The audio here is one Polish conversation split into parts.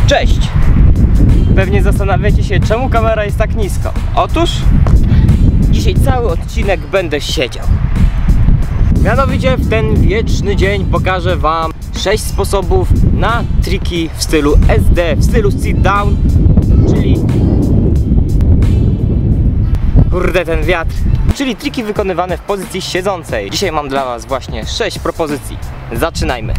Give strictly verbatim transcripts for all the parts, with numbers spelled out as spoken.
Cześć! Pewnie zastanawiacie się, czemu kamera jest tak nisko. Otóż dzisiaj cały odcinek będę siedział. Mianowicie w ten wieczny dzień pokażę wam sześć sposobów na triki w stylu S D, w stylu sit down, czyli kurde ten wiatr, czyli triki wykonywane w pozycji siedzącej. Dzisiaj mam dla was właśnie sześć propozycji. Zaczynajmy!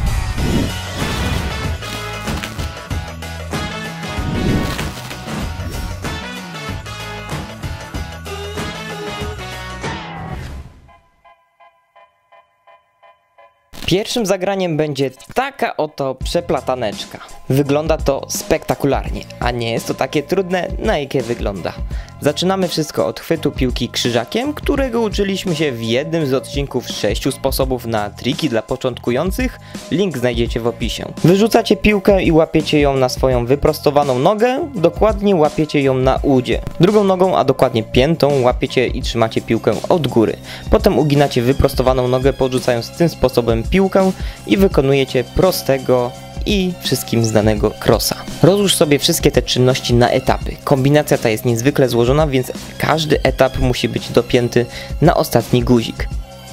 Pierwszym zagraniem będzie taka oto przeplataneczka. Wygląda to spektakularnie, a nie jest to takie trudne, na jakie wygląda. Zaczynamy wszystko od chwytu piłki krzyżakiem, którego uczyliśmy się w jednym z odcinków sześciu sposobów na triki dla początkujących. Link znajdziecie w opisie. Wyrzucacie piłkę i łapiecie ją na swoją wyprostowaną nogę, dokładnie łapiecie ją na udzie. Drugą nogą, a dokładnie piętą, łapiecie i trzymacie piłkę od góry. Potem uginacie wyprostowaną nogę, podrzucając tym sposobem piłkę i wykonujecie prostego i wszystkim znanego crossa. Rozłóż sobie wszystkie te czynności na etapy. Kombinacja ta jest niezwykle złożona, więc każdy etap musi być dopięty na ostatni guzik.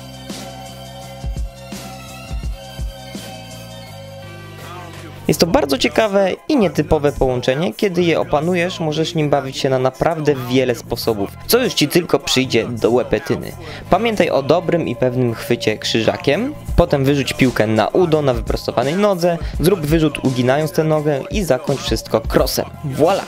Jest to bardzo ciekawe i nietypowe połączenie. Kiedy je opanujesz, możesz nim bawić się na naprawdę wiele sposobów, co już ci tylko przyjdzie do łepetyny. Pamiętaj o dobrym i pewnym chwycie krzyżakiem, potem wyrzuć piłkę na udo na wyprostowanej nodze, zrób wyrzut uginając tę nogę i zakończ wszystko crossem. Voila!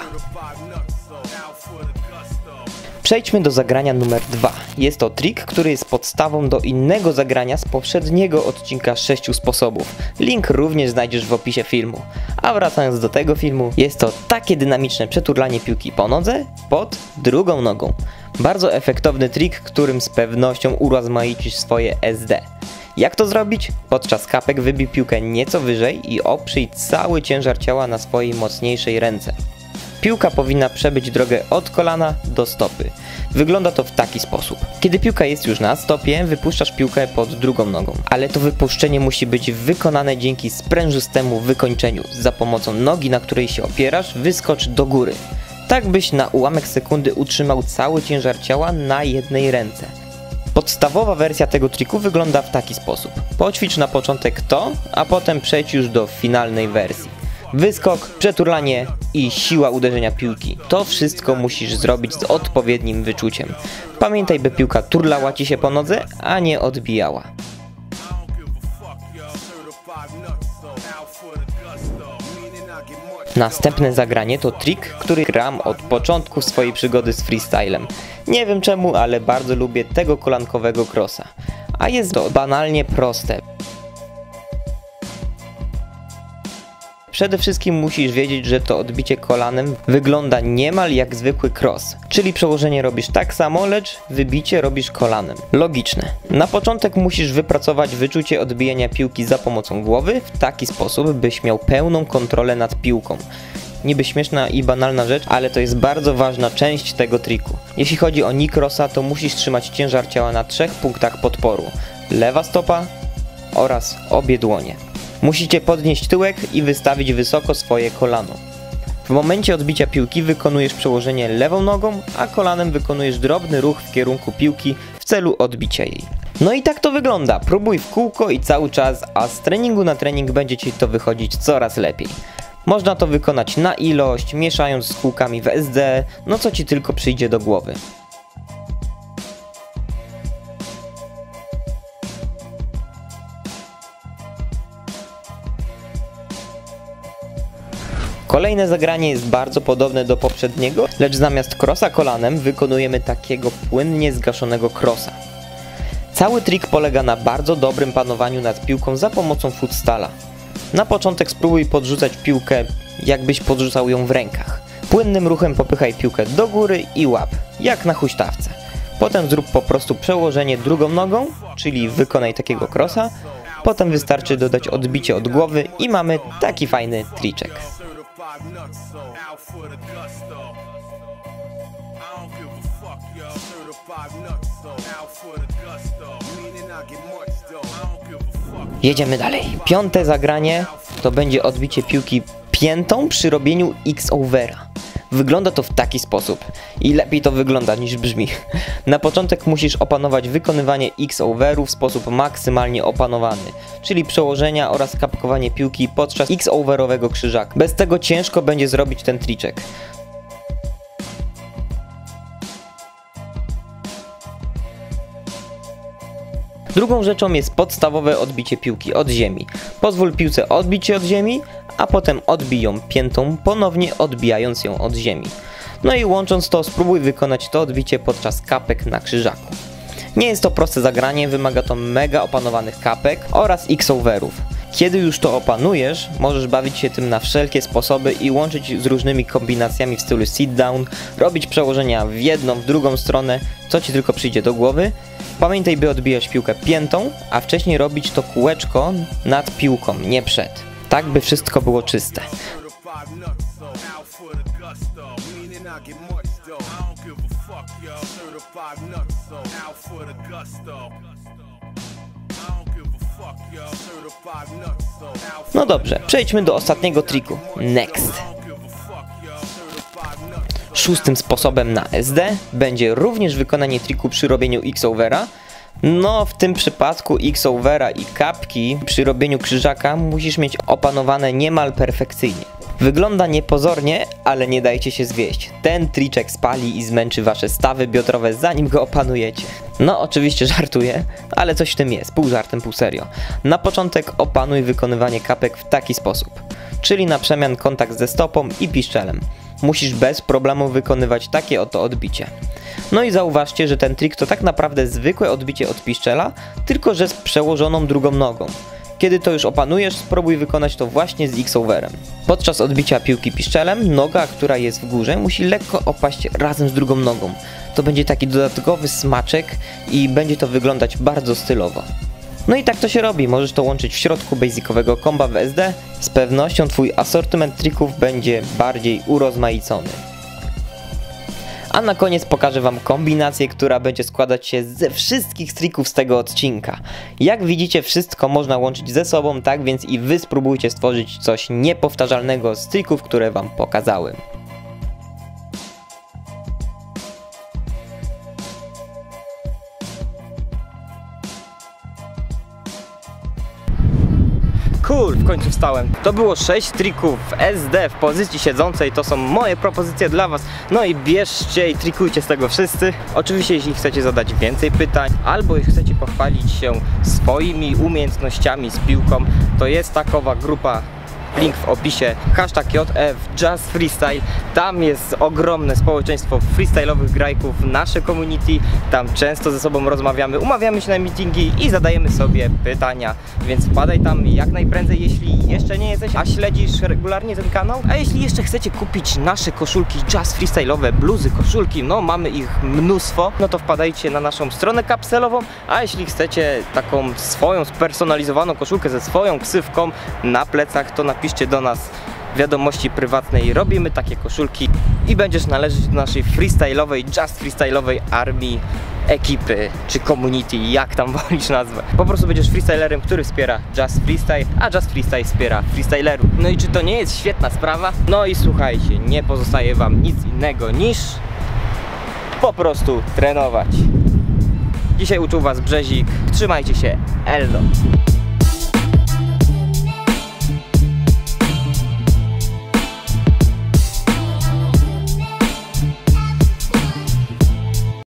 Przejdźmy do zagrania numer dwa. Jest to trik, który jest podstawą do innego zagrania z poprzedniego odcinka sześciu sposobów. Link również znajdziesz w opisie filmu. A wracając do tego filmu, jest to takie dynamiczne przeturlanie piłki po nodze pod drugą nogą. Bardzo efektowny trik, którym z pewnością urozmaicisz swoje S D. Jak to zrobić? Podczas kapek wybij piłkę nieco wyżej i oprzyj cały ciężar ciała na swojej mocniejszej ręce. Piłka powinna przebyć drogę od kolana do stopy. Wygląda to w taki sposób. Kiedy piłka jest już na stopie, wypuszczasz piłkę pod drugą nogą. Ale to wypuszczenie musi być wykonane dzięki sprężystemu wykończeniu. Za pomocą nogi, na której się opierasz, wyskocz do góry. Tak byś na ułamek sekundy utrzymał cały ciężar ciała na jednej ręce. Podstawowa wersja tego triku wygląda w taki sposób. Poćwicz na początek to, a potem przejdź już do finalnej wersji. Wyskok, przeturlanie i siła uderzenia piłki. To wszystko musisz zrobić z odpowiednim wyczuciem. Pamiętaj, by piłka turlała ci się po nodze, a nie odbijała. Następne zagranie to trik, który gram od początku swojej przygody z freestylem. Nie wiem czemu, ale bardzo lubię tego kolankowego crossa. A jest to banalnie proste. Przede wszystkim musisz wiedzieć, że to odbicie kolanem wygląda niemal jak zwykły cross. Czyli przełożenie robisz tak samo, lecz wybicie robisz kolanem. Logiczne. Na początek musisz wypracować wyczucie odbijania piłki za pomocą głowy w taki sposób, byś miał pełną kontrolę nad piłką. Niby śmieszna i banalna rzecz, ale to jest bardzo ważna część tego triku. Jeśli chodzi o knee crossa, to musisz trzymać ciężar ciała na trzech punktach podporu. Lewa stopa oraz obie dłonie. Musicie podnieść tyłek i wystawić wysoko swoje kolano. W momencie odbicia piłki wykonujesz przełożenie lewą nogą, a kolanem wykonujesz drobny ruch w kierunku piłki w celu odbicia jej. No i tak to wygląda. Próbuj w kółko i cały czas, a z treningu na trening będzie ci to wychodzić coraz lepiej. Można to wykonać na ilość, mieszając z kółkami w S D, no co ci tylko przyjdzie do głowy. Kolejne zagranie jest bardzo podobne do poprzedniego, lecz zamiast crossa kolanem wykonujemy takiego płynnie zgaszonego crossa. Cały trik polega na bardzo dobrym panowaniu nad piłką za pomocą footstala. Na początek spróbuj podrzucać piłkę, jakbyś podrzucał ją w rękach. Płynnym ruchem popychaj piłkę do góry i łap, jak na huśtawce. Potem zrób po prostu przełożenie drugą nogą, czyli wykonaj takiego crossa. Potem wystarczy dodać odbicie od głowy i mamy taki fajny triczek. Jedziemy dalej. Piąte zagranie to będzie odbicie piłki piętą przy robieniu X-overa. Wygląda to w taki sposób i lepiej to wygląda niż brzmi. Na początek musisz opanować wykonywanie X-overu w sposób maksymalnie opanowany, czyli przełożenia oraz kapkowanie piłki podczas X-overowego krzyżaka. Bez tego ciężko będzie zrobić ten triczek. Drugą rzeczą jest podstawowe odbicie piłki od ziemi. Pozwól piłce odbić się od ziemi, a potem odbij ją piętą, ponownie odbijając ją od ziemi. No i łącząc to, spróbuj wykonać to odbicie podczas kapek na krzyżaku. Nie jest to proste zagranie, wymaga to mega opanowanych kapek oraz X-overów. Kiedy już to opanujesz, możesz bawić się tym na wszelkie sposoby i łączyć z różnymi kombinacjami w stylu sit down, robić przełożenia w jedną, w drugą stronę, co ci tylko przyjdzie do głowy. Pamiętaj, by odbijać piłkę piętą, a wcześniej robić to kółeczko nad piłką, nie przed. Tak, by wszystko było czyste. No dobrze, przejdźmy do ostatniego triku. Next. Szóstym sposobem na S D będzie również wykonanie triku przy robieniu X-overa. No, w tym przypadku X-overa i kapki przy robieniu krzyżaka musisz mieć opanowane niemal perfekcyjnie. Wygląda niepozornie, ale nie dajcie się zwieść. Ten triczek spali i zmęczy wasze stawy biodrowe, zanim go opanujecie. No, oczywiście żartuję, ale coś w tym jest, pół żartem, pół serio. Na początek opanuj wykonywanie kapek w taki sposób, czyli na przemian kontakt ze stopą i piszczelem. Musisz bez problemu wykonywać takie oto odbicie. No i zauważcie, że ten trik to tak naprawdę zwykłe odbicie od piszczela, tylko że z przełożoną drugą nogą. Kiedy to już opanujesz, spróbuj wykonać to właśnie z X-overem. Podczas odbicia piłki piszczelem, noga, która jest w górze, musi lekko opaść razem z drugą nogą. To będzie taki dodatkowy smaczek i będzie to wyglądać bardzo stylowo. No i tak to się robi, możesz to łączyć w środku basicowego komba w S D. Z pewnością twój asortyment trików będzie bardziej urozmaicony. A na koniec pokażę wam kombinację, która będzie składać się ze wszystkich trików z tego odcinka. Jak widzicie, wszystko można łączyć ze sobą, tak więc i wy spróbujcie stworzyć coś niepowtarzalnego z trików, które wam pokazałem. Cool, w końcu wstałem. To było sześć trików w S D w pozycji siedzącej, to są moje propozycje dla was. No i bierzcie i trikujcie z tego wszyscy. Oczywiście jeśli chcecie zadać więcej pytań, albo chcecie pochwalić się swoimi umiejętnościami z piłką, to jest takowa grupa. Link w opisie, hashtag J F Just Freestyle. Tam jest ogromne społeczeństwo freestyle'owych grajków, nasze community. Tam często ze sobą rozmawiamy, umawiamy się na meetingi i zadajemy sobie pytania. Więc wpadaj tam jak najprędzej, jeśli jeszcze nie jesteś, a śledzisz regularnie ten kanał. A jeśli jeszcze chcecie kupić nasze koszulki Just Freestyle'owe, bluzy, koszulki, no mamy ich mnóstwo, no to wpadajcie na naszą stronę kapselową. A jeśli chcecie taką swoją spersonalizowaną koszulkę ze swoją ksywką na plecach, to napiszcie Piszcie do nas wiadomości prywatnej, robimy takie koszulki i będziesz należeć do naszej freestyle'owej, just freestyle'owej armii, ekipy czy community, jak tam wolisz nazwę. Po prostu będziesz freestylerem, który wspiera Just Freestyle, a Just Freestyle wspiera freestylerów. No i czy to nie jest świetna sprawa? No i słuchajcie, nie pozostaje wam nic innego niż po prostu trenować. Dzisiaj uczył was Brzezik, trzymajcie się, elo!